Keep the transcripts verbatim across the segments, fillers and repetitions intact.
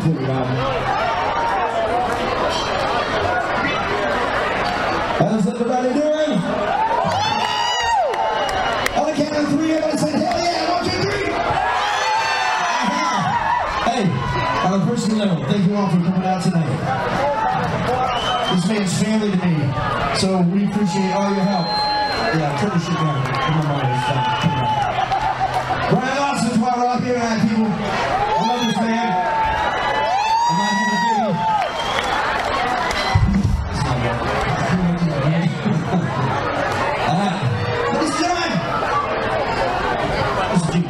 figure it out. How's everybody doing? On the count of three, everybody say, hell yeah, one, two, three. Uh-huh. Hey, on a personal note, thank you all for coming out tonight. This man's family to me, so we appreciate all your help. Yeah, turn the shit down. Come on, it's fun. Come on. Bryan Lawson's why we're out here tonight, people. I love this man. I might have a baby. It's not good. Alright, ladies and gentlemen. This is deep.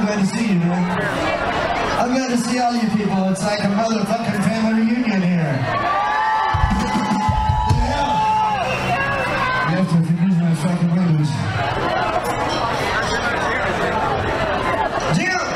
glad to see you, man. I'm glad to see all you people. It's like a motherfucking family reunion here. Yeah. You have to forgive my fucking language. Jim!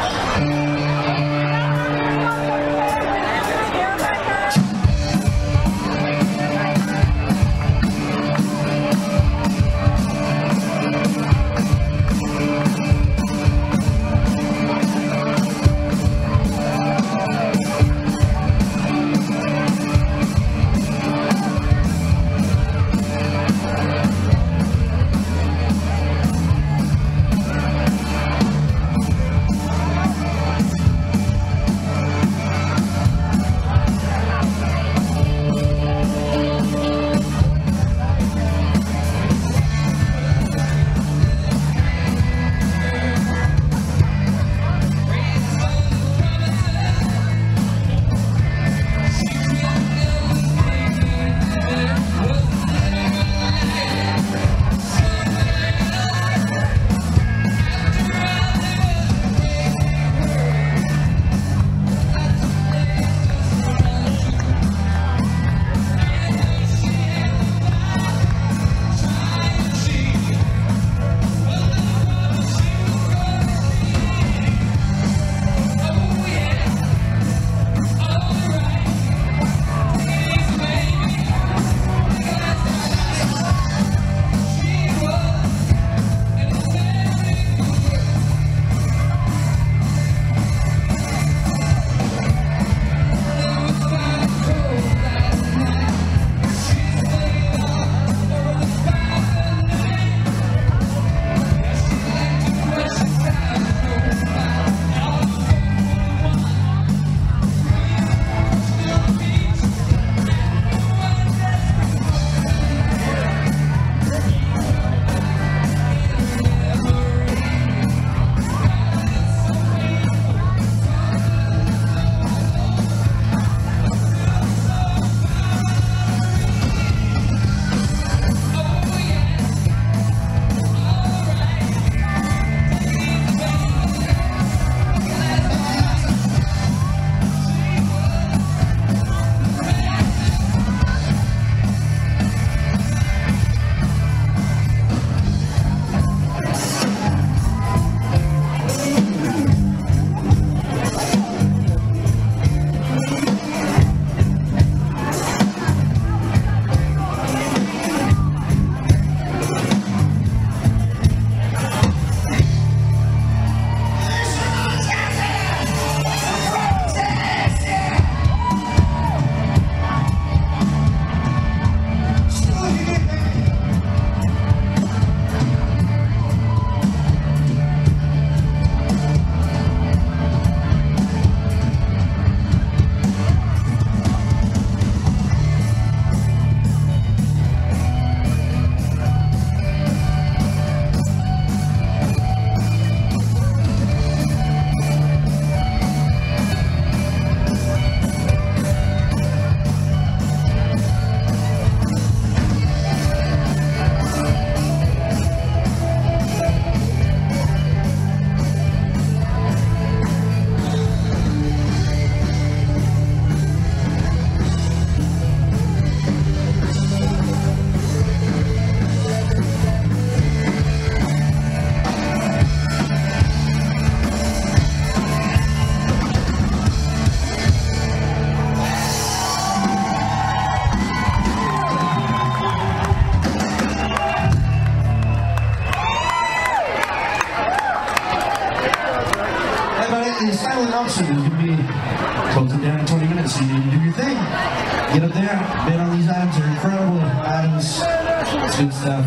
the silent auction is going to be closing down in twenty minutes, so you need to do your thing. Get up there, bid on these items. They're incredible items. It's good stuff.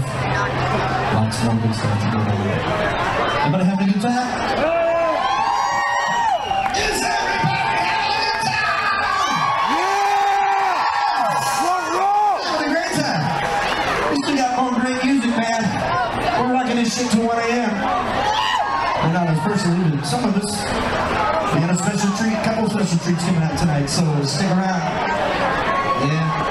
Lots more good stuff to go over there. Everybody having a good time? Is everybody having a good time? Yeah! Rock, rock! Having a great time. We still got more great music, man. We're rocking this shit till one A M We're not as personally, but some of us, we got a special treat, a couple of special treats coming out tonight, so stick around. Yeah.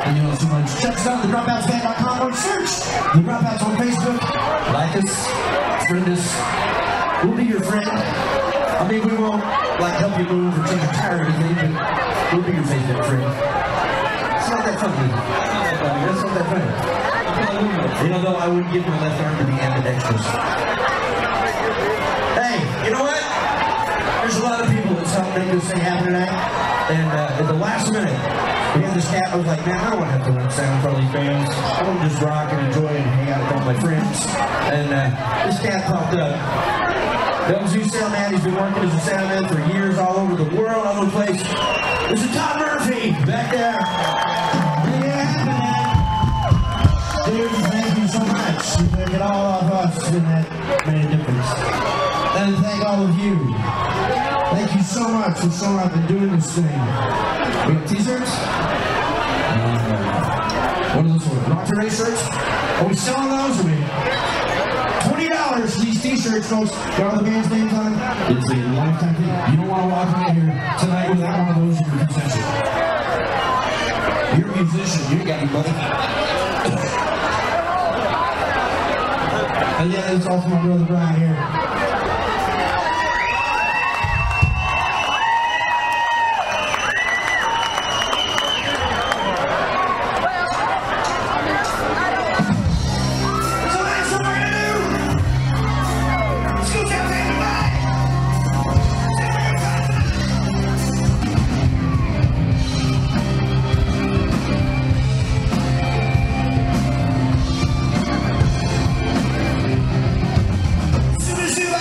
Thank you all so much. Check us out at the dropouts band dot com or search the Dropouts on Facebook. Like us, friend us. We'll be your friend. I mean, we won't like help you move or change your tire or anything, but we'll be your Facebook friend. It's not that funny. That's not that funny. You know, though, I wouldn't give my left arm to be ambidextrous. Hey, you know what? There's a lot of people that's helped make this thing happen tonight. And uh, at the last minute, we had this cat. I was like, man, I don't want to have to run sound for all these bands. I want to just rock and enjoy and hang out with all my friends. And uh, this cat popped up. That was you, sound man. He's been working as a sound man for years all over the world, all over the place. This is Tom Murphy back there. Yeah, dude, thank you so much. You took it all off us, and that made a difference. And thank all of you. Thank you so much for showing up and doing this thing. We have t-shirts? What are those for? Rock to Race shirts? Are we selling those? Are we? twenty dollars for these t-shirts, folks. Got all the band's names on it. It's a lifetime thing. You don't want to walk in here tonight without one of those in your possession. You're a musician. You ain't got any money. And yeah, it's all for my brother Bryan here. Soon as you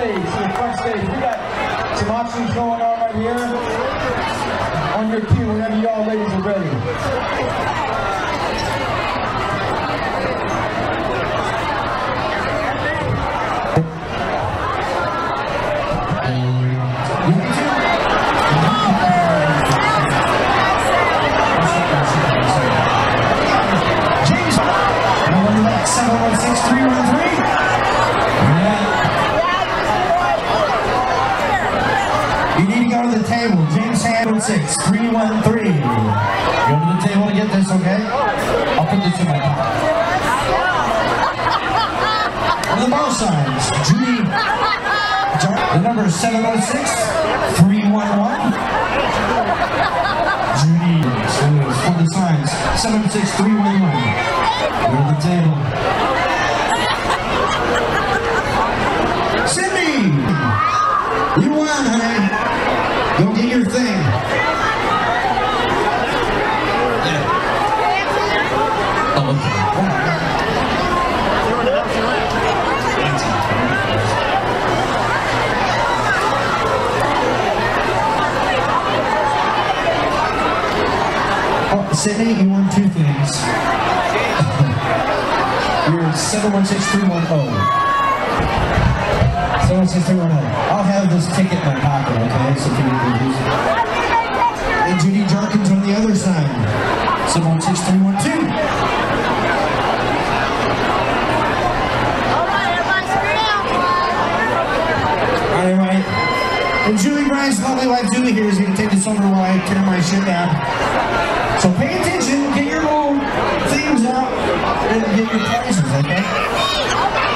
stage, to the front stage. We got some options going on right here. On your cue, whenever y'all ladies are ready. seven one six, three one three. You need to go to the table. James seven one six, three one three. Go to the table to get this, okay? I'll put this in my pocket. On the ball signs, Judy. The number is seven one six, three one one. Judy. So for the signs, seven one six, three one one. Go to the table. Cindy! You won, honey. Go get your thing. Yeah. Oh, okay. Oh, Sydney, you won two things. You're seven one six, three one zero. seven one six, three one zero. I'll have this ticket in my pocket, okay? So people can use it. And Judy Jarkins on the other side. seven one six, three one two. All right. And Julie Bryan's lovely wife Julie here is going to take this over while I tear my shit down. So pay attention, get your little things out, and get your prizes, okay?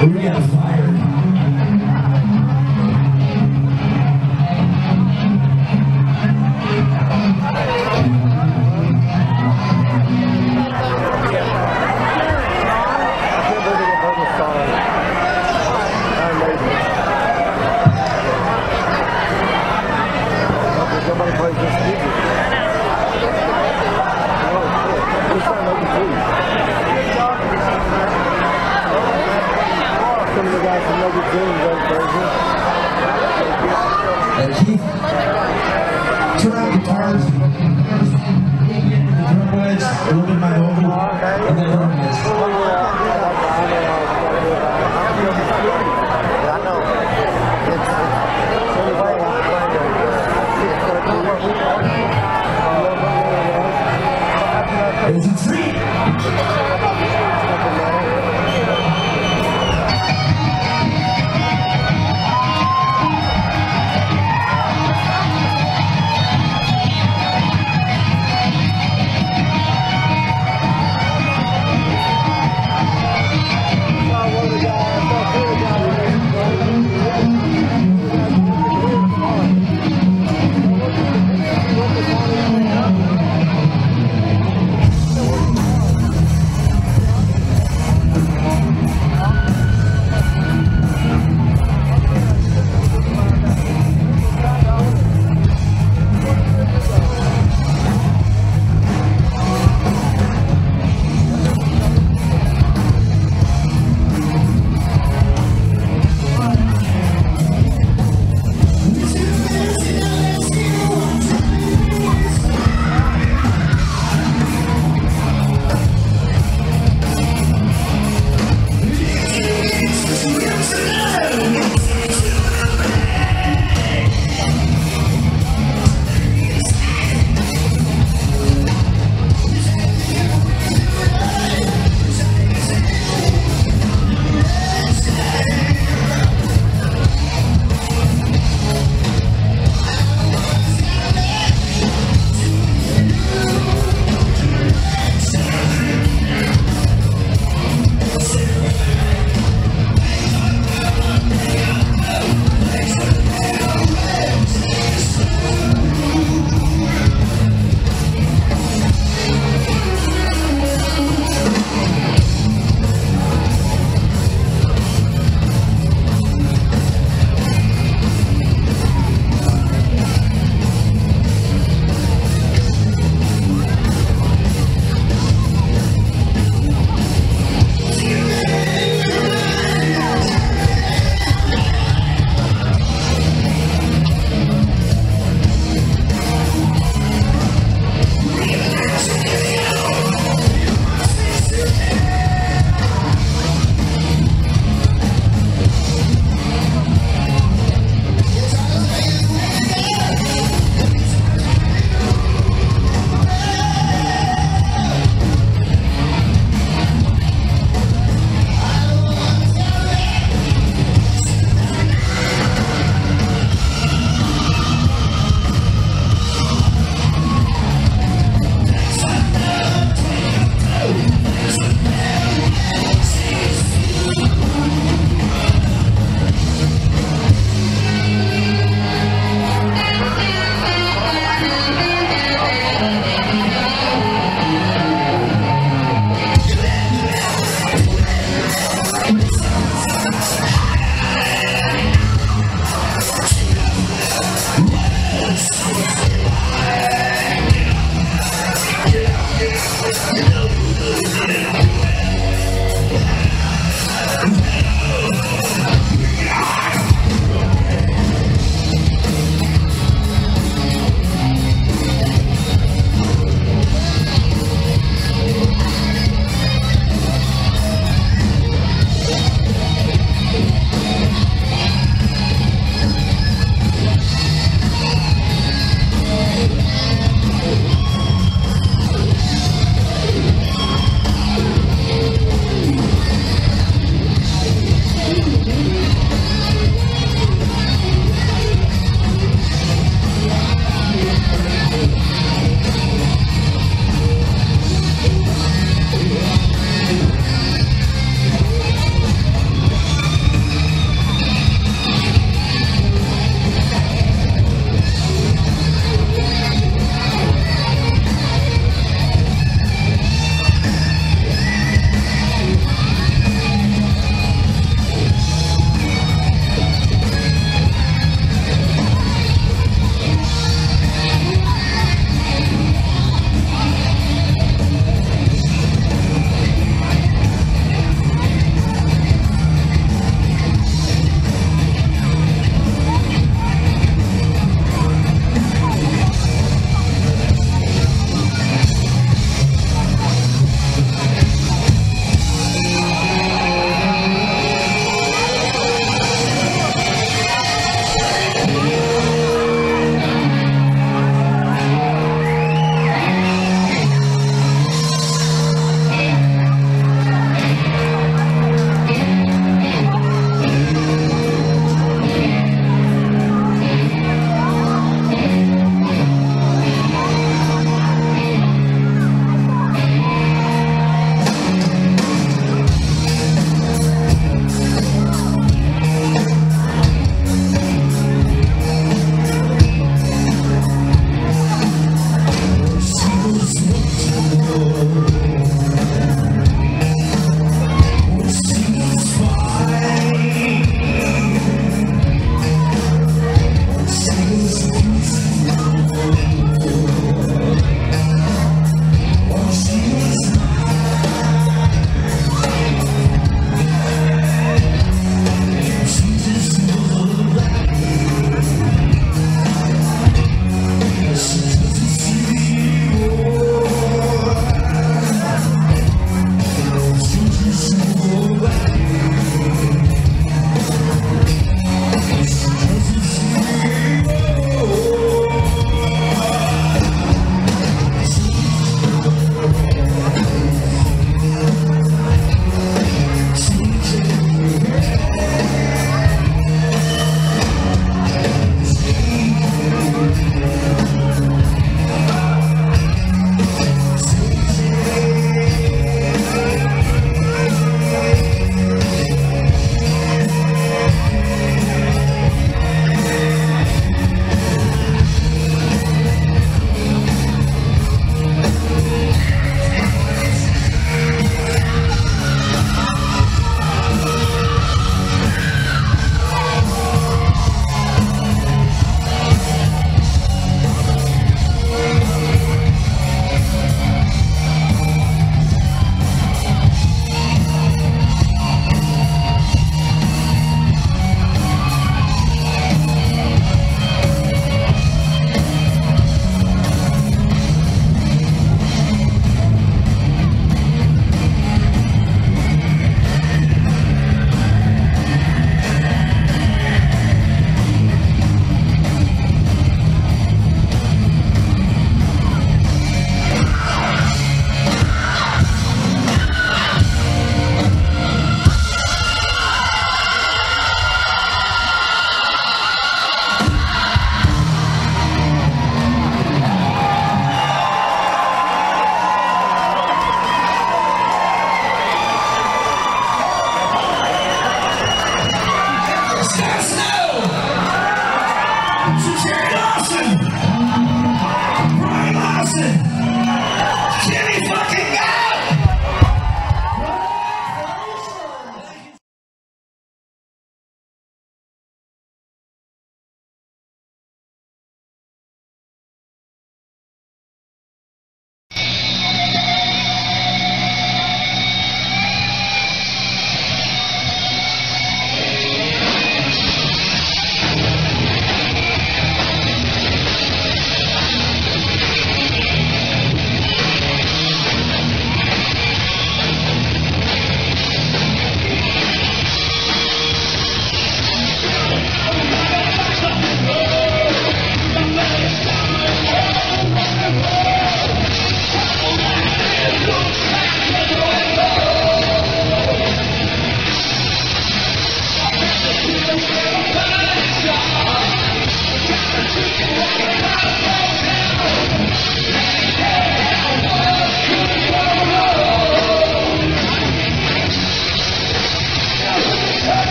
We got fired. Somebody plays this music. Some of the guys from Nugget Zoom go crazy. And Keith, turn out guitars, the drum wedge, a little bit of my vocal, and then drum wedge. I know. It's, it's, it's a treat.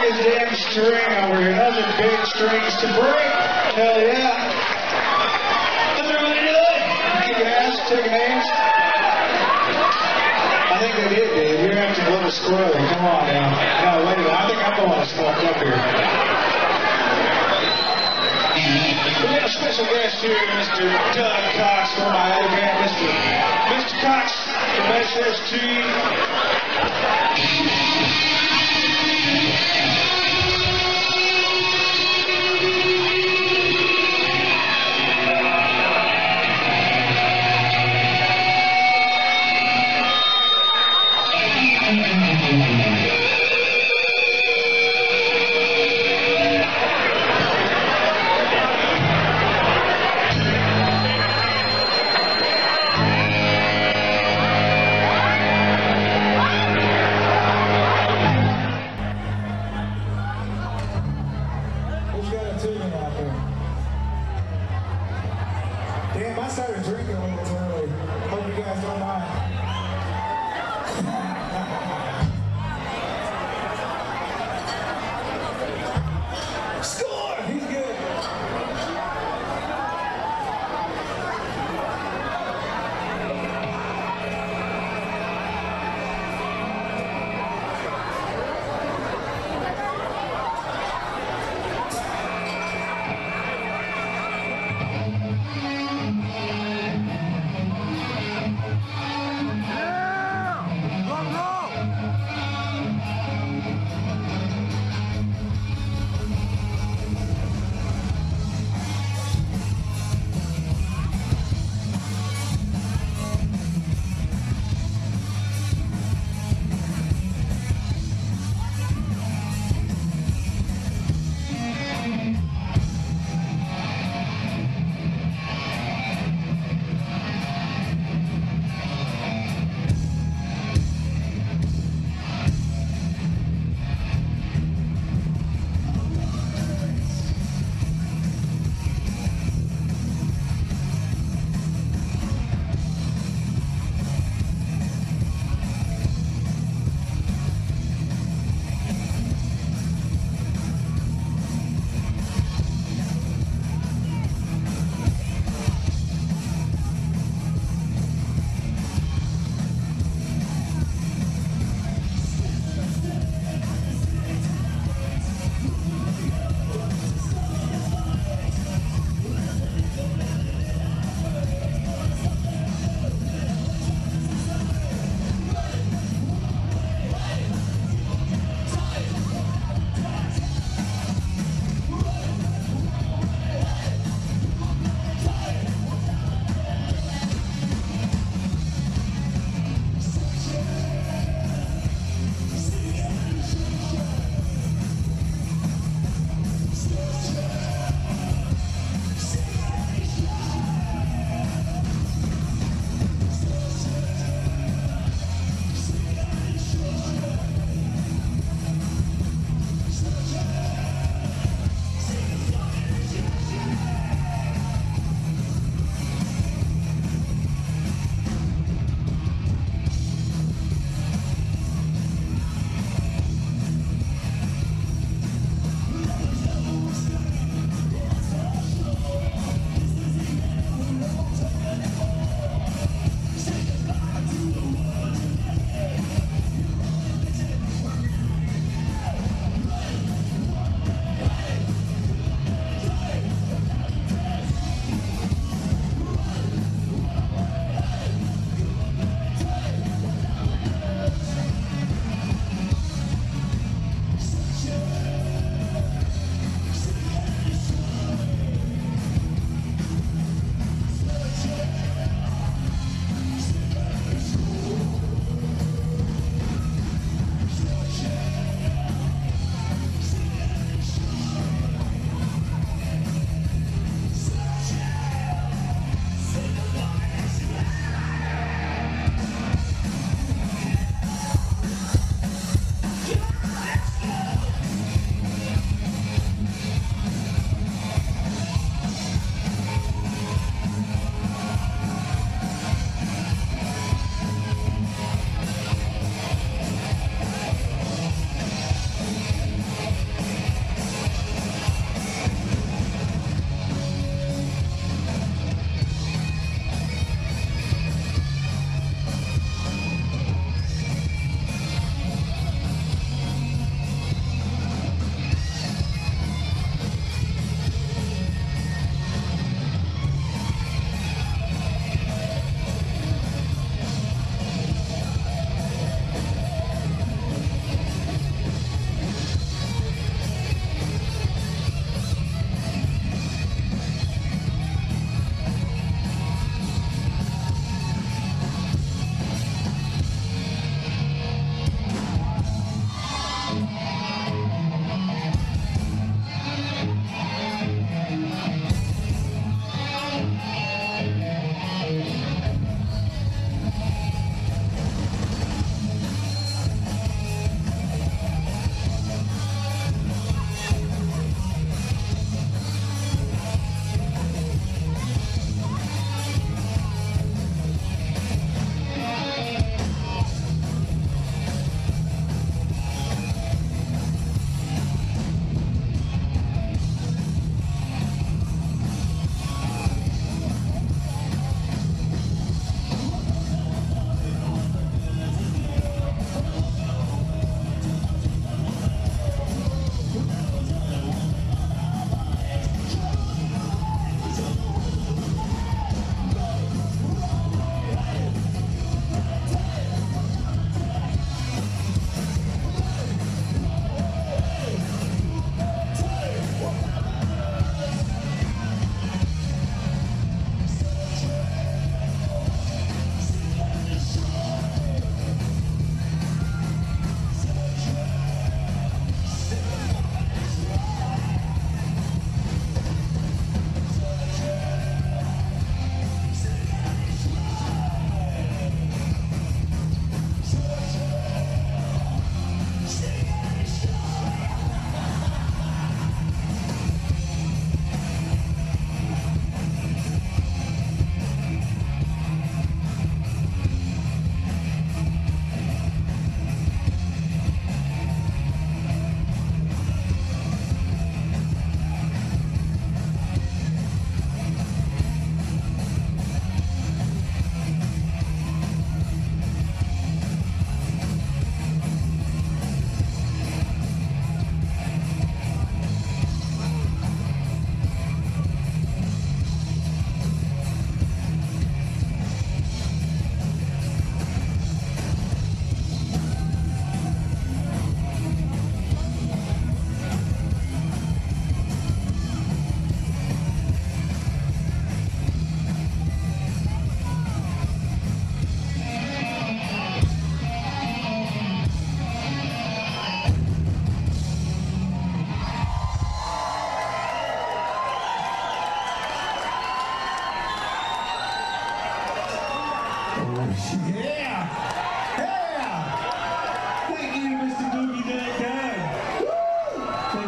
his damn string over here. Those are big strings to break. Hell yeah. How's everybody doing? Kicking ass, taking names. I think they did, Dave. You're acting a little squirrely. Come on now. No, wait a minute. I think I'm the one that smoked up here. We got a special guest here, Mister Doug Cox from my old band, Mister Mister Cox from S S T.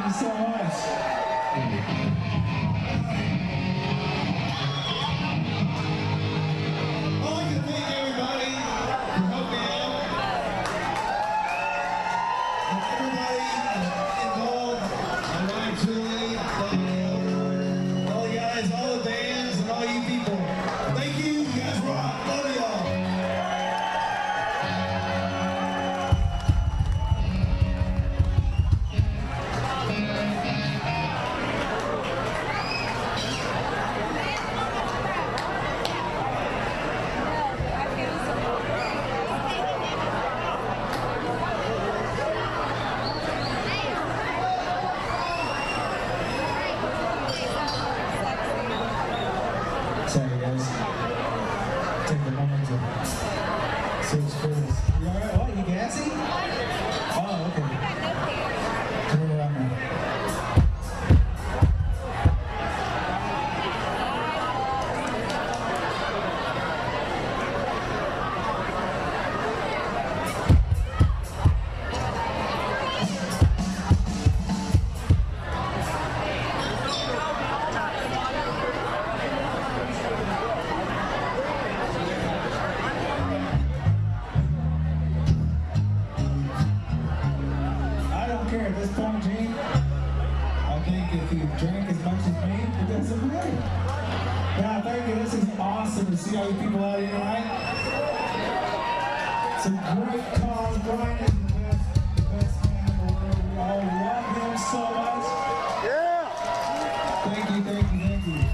you so much. I'd like to thank everybody for helping out. And everybody involved. My wife Julie, Danielle, all you guys, all the bands, and all you people. Thank you. You guys rock. Love y'all. Sorry guys. Take a moment to search for this. You alright? What? You gassy? Oh, okay. Turn it around now. At this point, Gene, I think if you drank as much as me, it doesn't matter. Yeah, thank you. This is awesome to see all you people out here tonight. It's a great cause. Bryan is the best, the best man in the world. We all love him so much. Yeah. Thank you, thank you, thank you.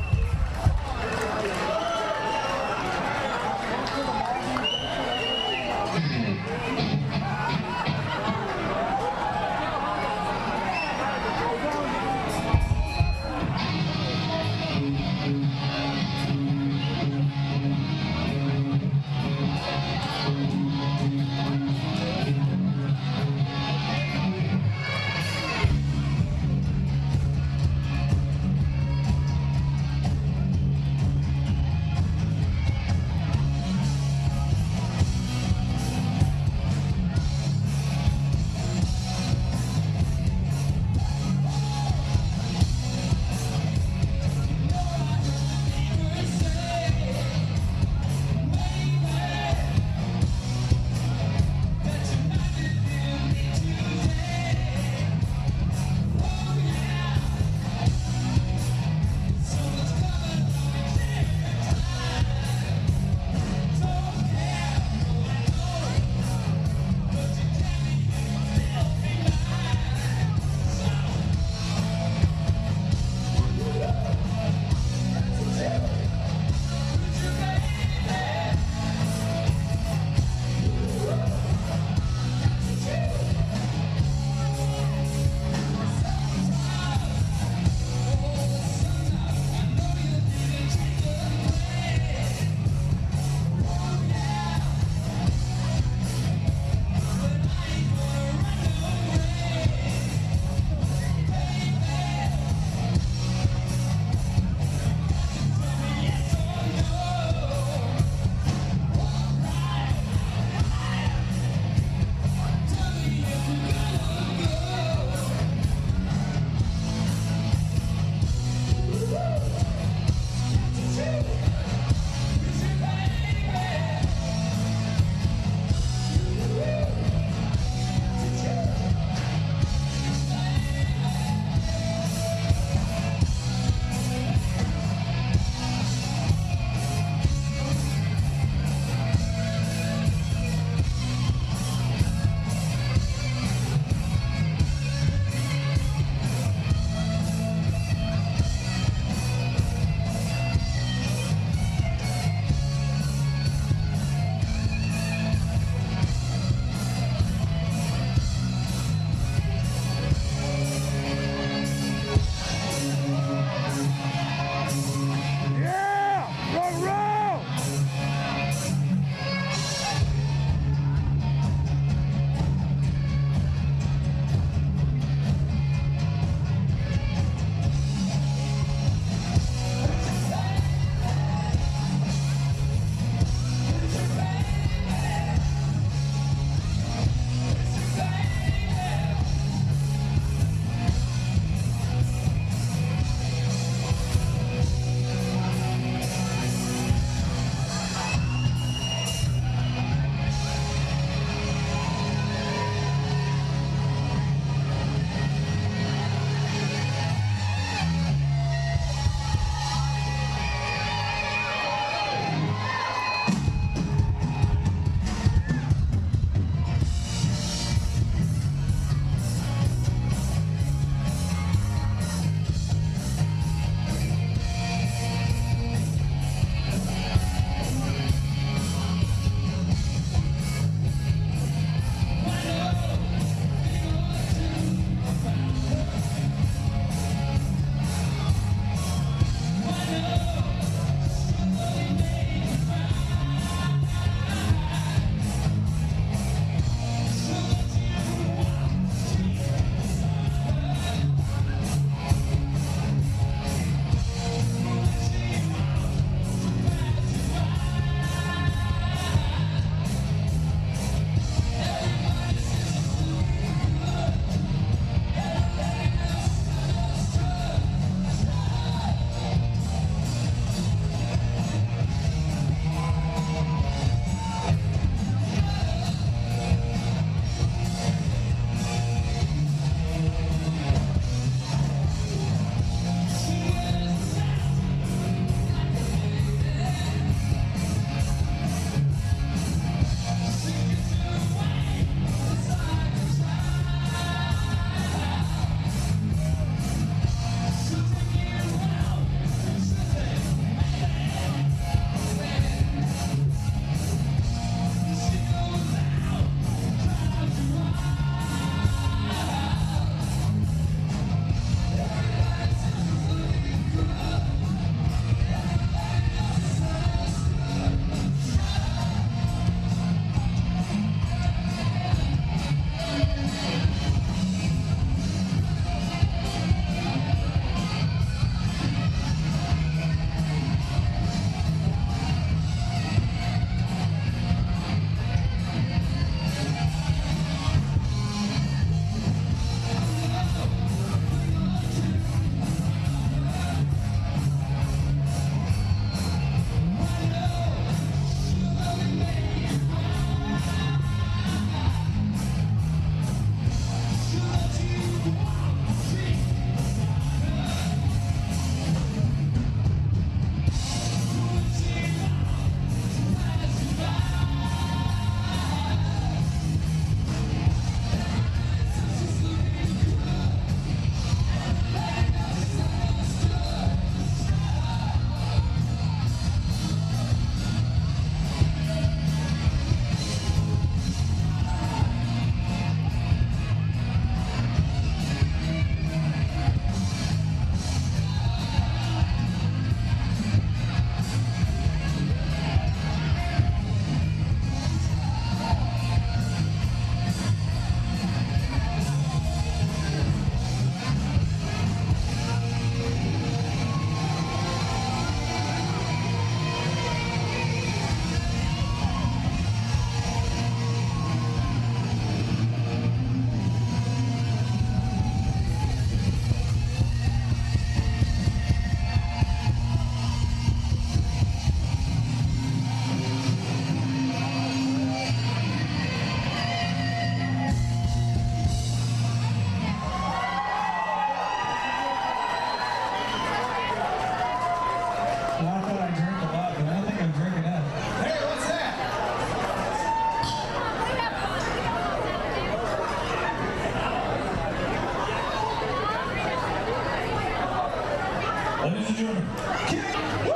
you doing? Woo!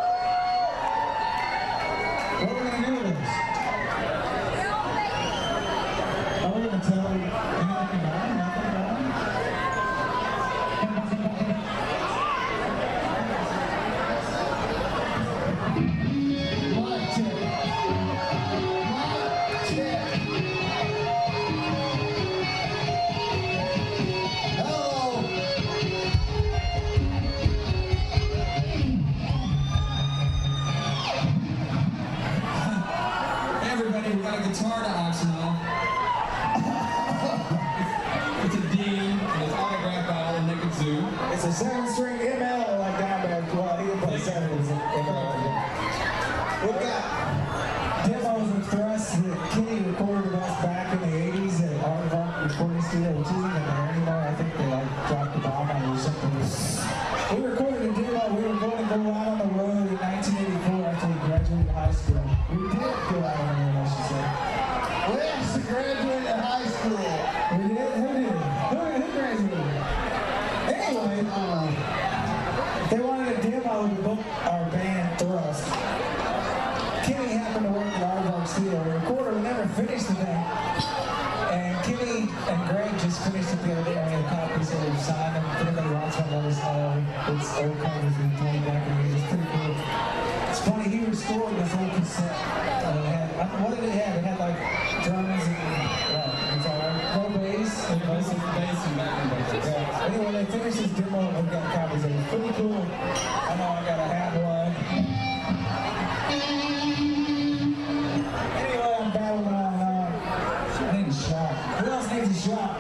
What are we going to do with this? Are we going to tell anything about it? Nothing about it? Mic check. Mic check. Hello. Everybody, we got a guitar to auction off. It's a D, and it's autographed by all the Naked Zoo. It's a seven string M L like that, but well, he didn't play seven. It's an M L. We've got demos of thrusts that Kenny recorded with us back in the eighties at Aardvark Recording Studio, which isn't even there anymore. I think they like dropped the bomb on it or something. We recorded a demo. We were going to go out on the road in nineteen eighty-four after we graduated high school. We did go out on the road, I should say. We actually graduated high school. We did? Who did? Who, who graduated? Anyway, uh, they wanted a demo to book our band Thrust. Kenny happened to work at Aardvark Studio. We recorded, we never finished the thing. And Kenny and Greg just finished it the other day. We had copies, so we've signed them. If anybody wants one, let us know. It's old covers we played back in the eighties. It's pretty cool. It's funny, he restored this old cassette. Uh, it had, I don't know, what did it have? It had like drums and uh, guitar, no bass. And bass and bass and backing vocals. Yeah. Anyway, they finished this demo and we got copies of it. It's pretty cool. I know I gotta have one. Anyway, I'm battling on. Uh, I need a shot. Who else needs a shot?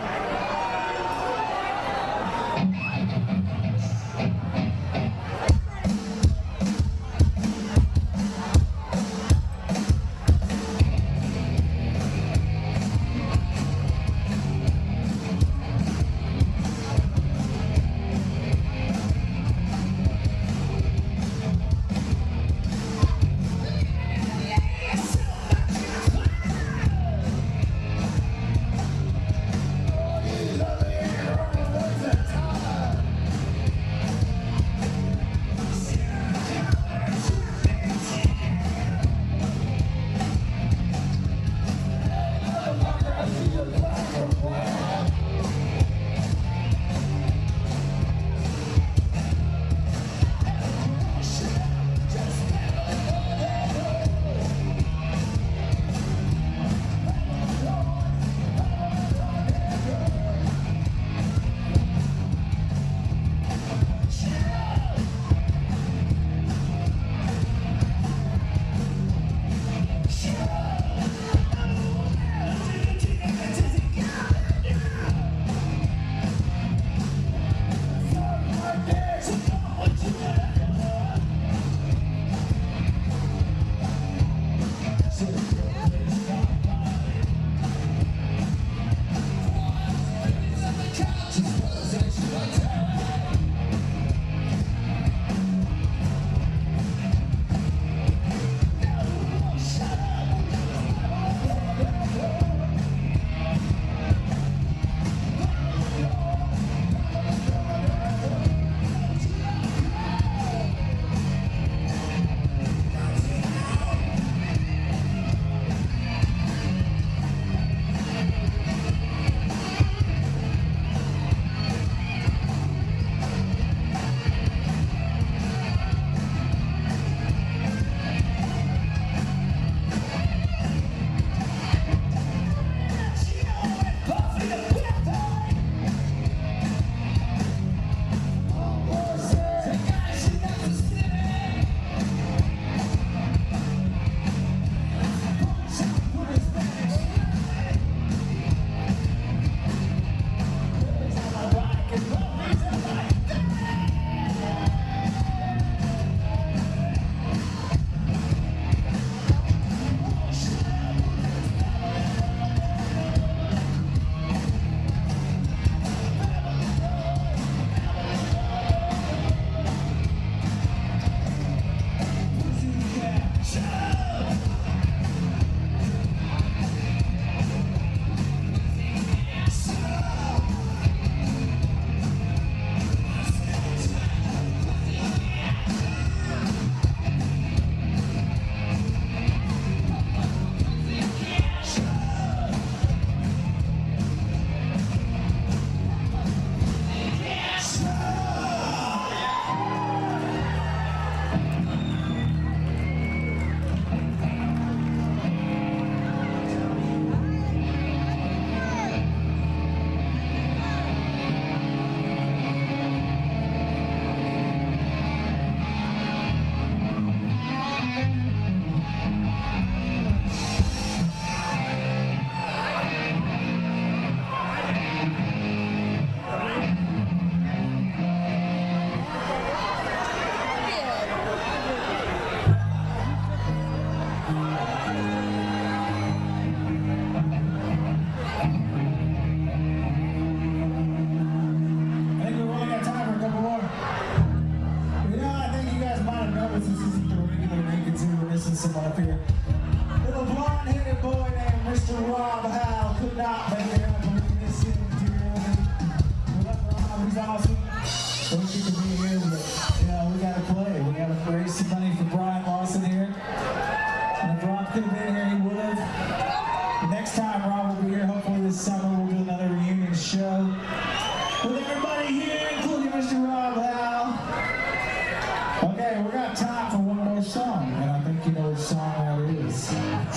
He's awesome. Wish you could be here, but you know, we gotta play. We gotta raise some money for Bryan Lawson here. And if Rob could have been here, he would have. Next time Rob will be here, hopefully this summer, we'll do another reunion show with everybody here, including Mister Rob Howe. Okay, we got time for one more song, and I think you know which song that is.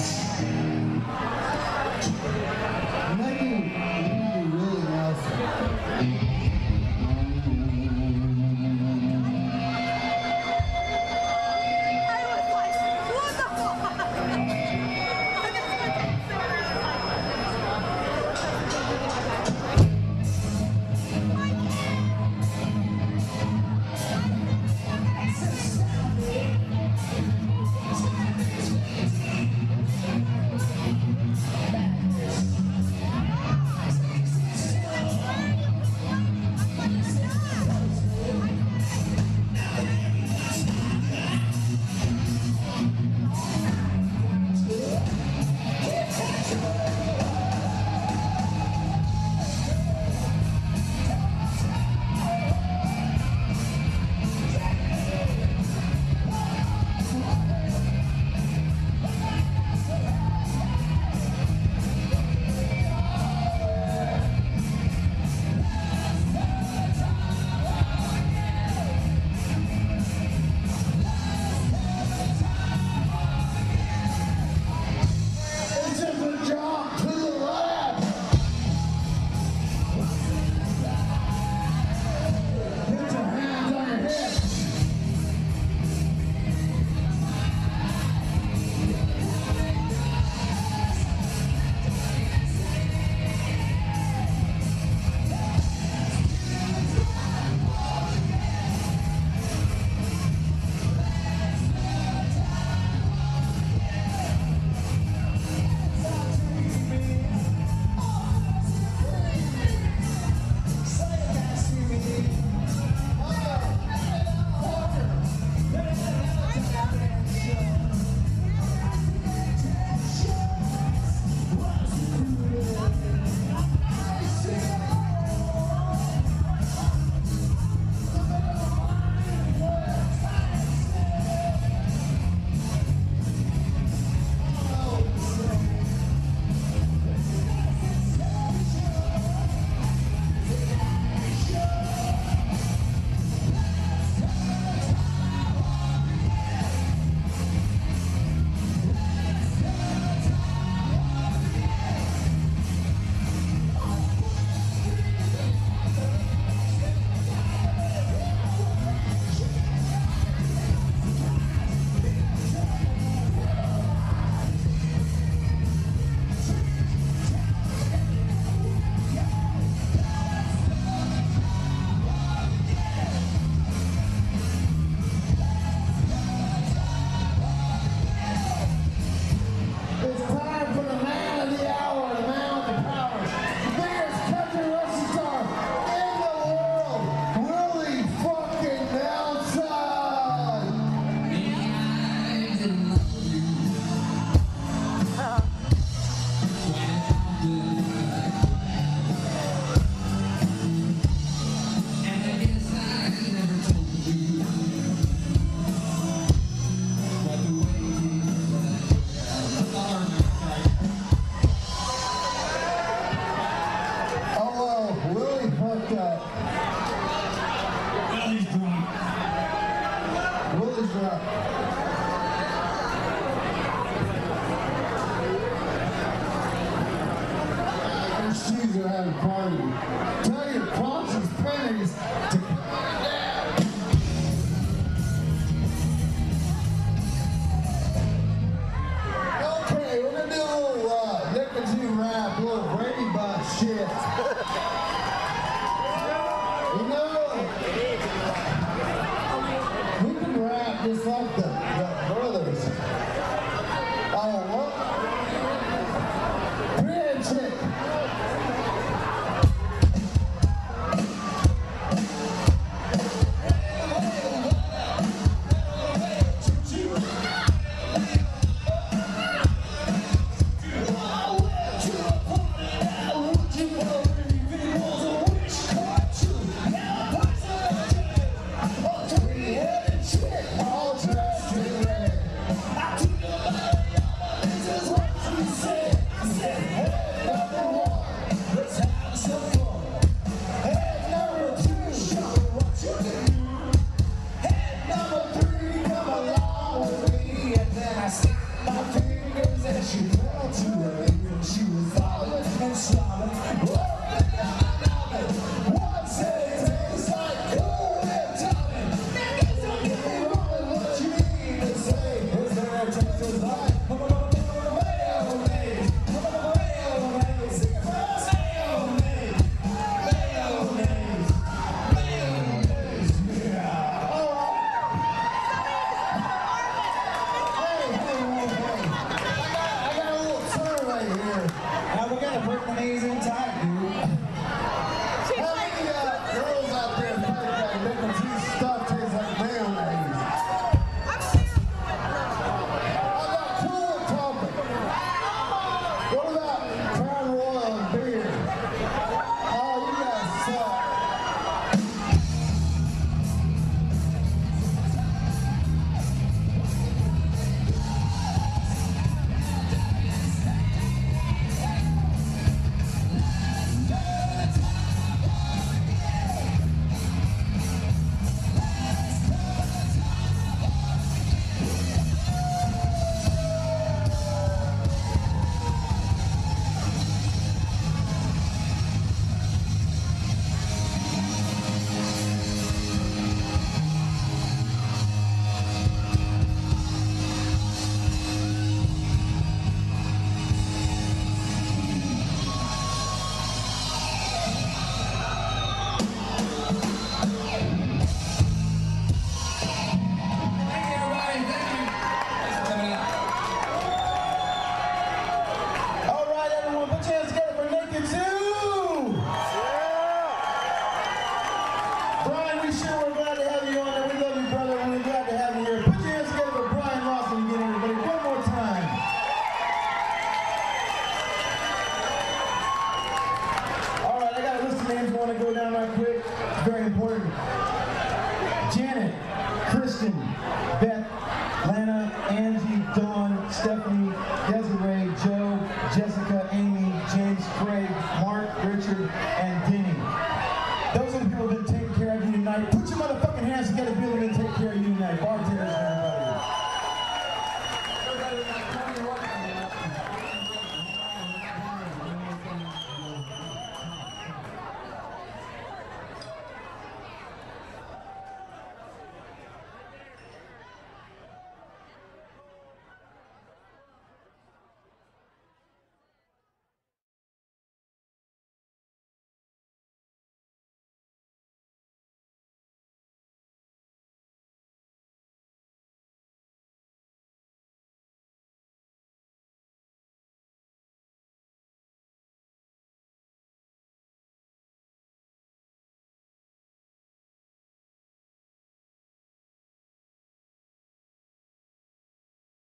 Maybe, maybe really awesome. Caesar had a party. Tell your Pontius pennies to come down. Okay, we're gonna do a little uh, nicotine rap, a little Brady Bunch shit. You know, we can rap just like the, the brothers. Oh, what? Bridge it. Yeah. Janet, Kristen, Beth, Lana, Angie, Dawn, Stephanie, Desiree, Joe, Jessica,